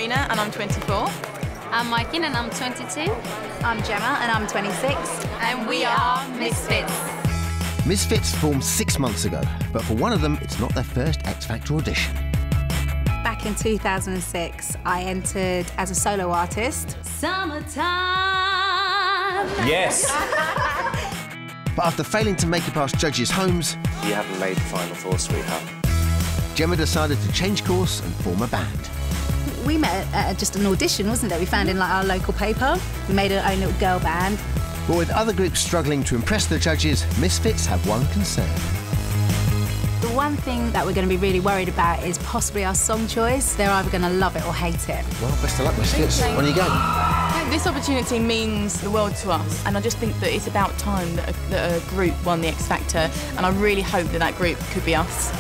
Marina and I'm 24. I'm Maikin and I'm 22. I'm Gemma and I'm 26. And we are Miss Fitz. Miss Fitz formed 6 months ago, but for one of them, it's not their first X Factor audition. Back in 2006, I entered as a solo artist. Summertime! Yes! But after failing to make it past judges' homes, You haven't made the final four, sweetheart. Gemma decided to change course and form a band. We met at just an audition, wasn't it? We found in like our local paper. We made our own little girl band. But with other groups struggling to impress the judges, Miss Fitz have one concern. The one thing that we're going to be really worried about is possibly our song choice. They're either going to love it or hate it. Well, best of luck, Miss Fitz. On you go. This opportunity means the world to us, and I just think that it's about time that a group won the X Factor, and I really hope that that group could be us.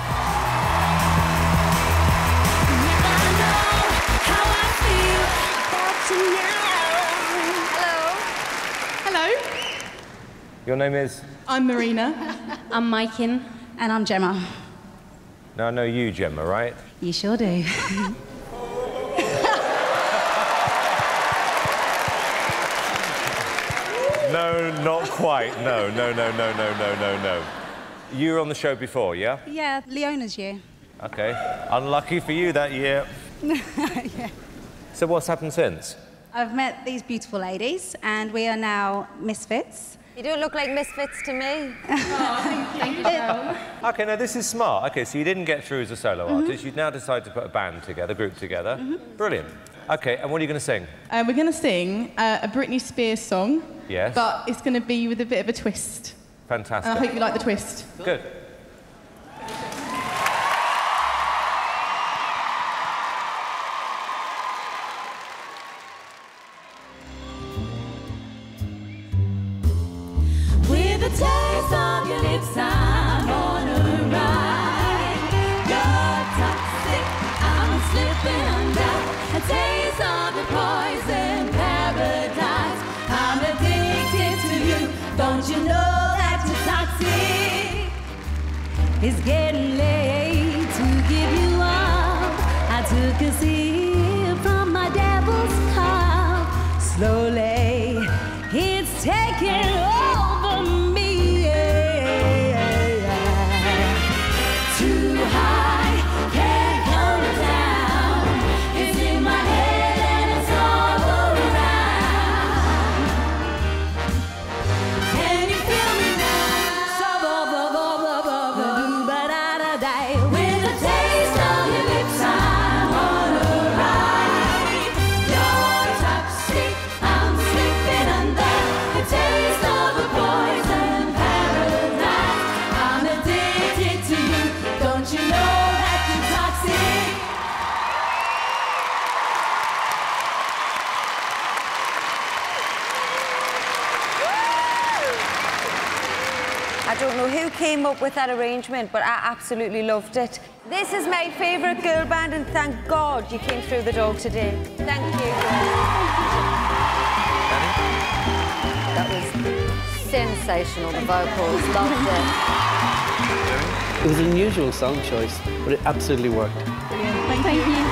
Hello. Your name is? I'm Marina. I'm Maikin. And I'm Gemma. Now, I know you, Gemma, right? You sure do. No, not quite. No. You were on the show before, yeah? Yeah, Leona's year. OK. Unlucky for you that year. Yeah. So what's happened since? I've met these beautiful ladies, and we are now Miss Fitz. You don't look like Miss Fitz to me. Thank you, Cheryl. OK, now this is smart. OK, so you didn't get through as a solo artist. You've now decided to put a band together, group together. Brilliant. OK, and what are you going to sing? We're going to sing a Britney Spears song. Yes. But it's going to be with a bit of a twist. Fantastic. And I hope you like the twist. Good. With the taste of your lips, I'm on a ride. You're toxic, I'm slipping under. A taste of the poison paradise. I'm addicted to you. Don't you know that you're toxic? It's getting late to give you up. I took a sip from my devil's cup. Slowly, it's taking over me. Too high, can't come down. It's in my head and it's all around. Can you feel me now? With the taste of your lips, I'm on a ride. You're toxic, I'm slipping under. The taste of a poison paradise. I'm addicted to you. Don't you know that you're toxic? I don't know who came up with that arrangement, but I absolutely loved it. This is my favourite girl band, and thank God you came through the door today. Thank you. That was sensational, the vocals, loved it. It was an unusual song choice, but it absolutely worked. Thank you.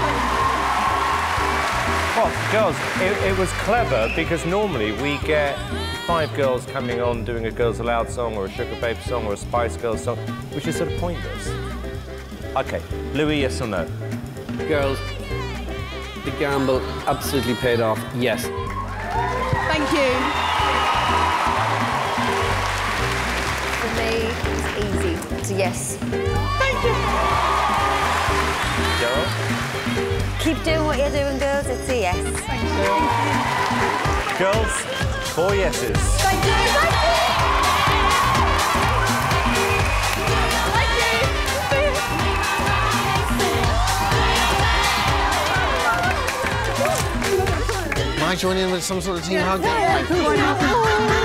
Well, girls, it was clever because normally we get 5 girls coming on doing a Girls Aloud song or a Sugar Babe song or a Spice Girls song, which is sort of pointless. OK, Louis, yes or no? Girls, the gamble absolutely paid off, yes. Thank you. For me, it's easy. It's a yes. Thank you. Gerald? Keep doing what you're doing, girls. It's a yes. Thank you. Girls, 4 yeses. Thank you. Am I joining in with some sort of team hug? Yeah.